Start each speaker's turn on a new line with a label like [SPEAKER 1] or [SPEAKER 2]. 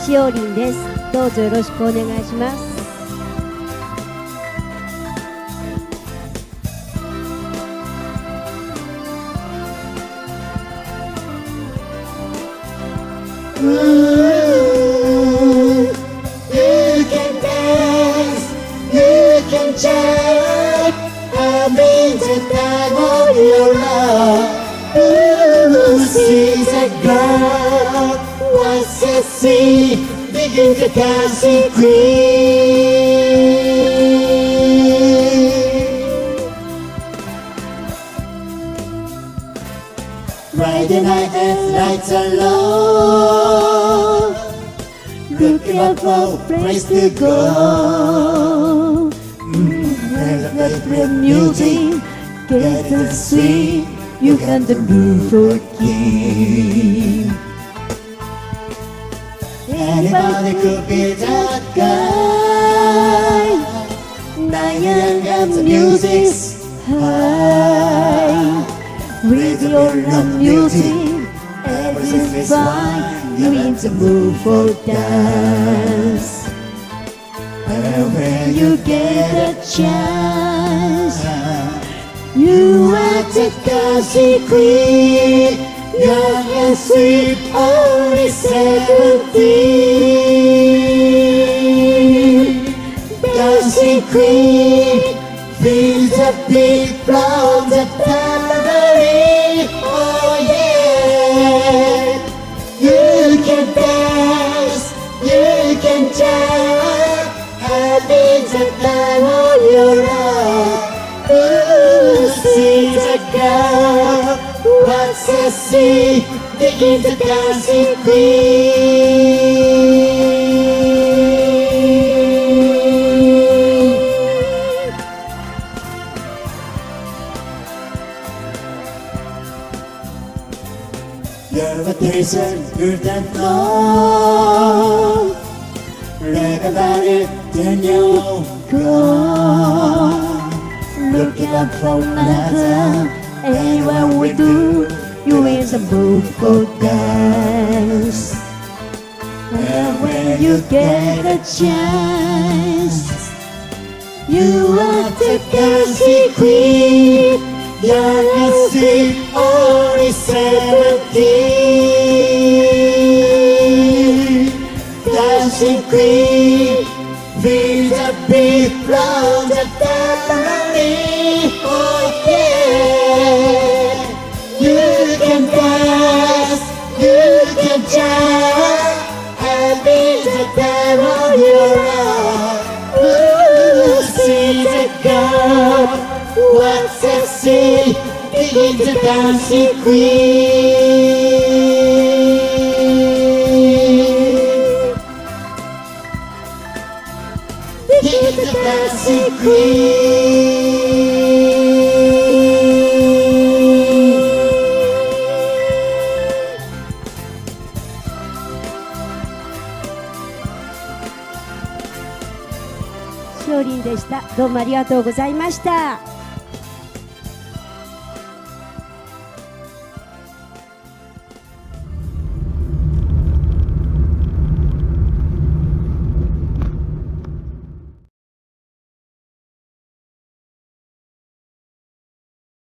[SPEAKER 1] しおりんです。どうぞよろしくお願いします。
[SPEAKER 2] You can dance, you can shout, having the time of your life. She's a girl, what's a sea, begin to dancing queen. Ride the night as lights are low, looking up for a place to go. Let the music get the sweet, you can the move for king. Anybody could be that guy. Lion and the music's high. With your love music, everything's fine. You need to move for dance. And when you get a chance, you are the dancing queen, young and sweet, only 17. Dancing queen, feel the beat from the tambourine. Oh yeah, you can dance, you can jump, having the time of your life. She's a girl, what's a sea, begin the dancing queen. You're a desert, you're that long. Read about it, then you'll go. Looking up for another, anywhere we do, you in the mood for dance. And when you get a chance, you are the dancing queen, young and sweet, only 17. Dancing queen, feel the beat from the tambourine. Oh yeah, you can dance, you can jump, having the time of your life. She's a girl, what's a sea, begin the dancing queen. Begin the dancing queen.
[SPEAKER 1] しおりんでした。どうもありがとうございました。